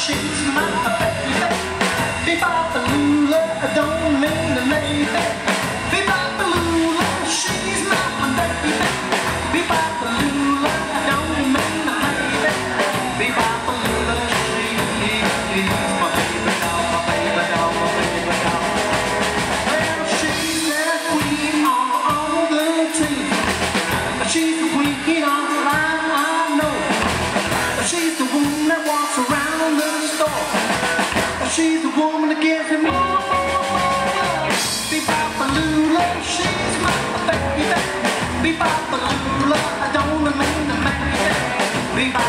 she's my baby. Bebop-a-lula, don't mean a lady. Bebop-a-lula, she's my baby. Bebop-a-lula, don't mean a lady. Bebop-a-lula, she's my baby doll, my baby doll, my baby doll. Well, she's that queen on the team. She's the queen on the line, I know. She's the woman that walks around the store. She's the woman that gives me more. Bebop-a-lula, she's my baby. Bebop-a-lula, I don't mean to make it.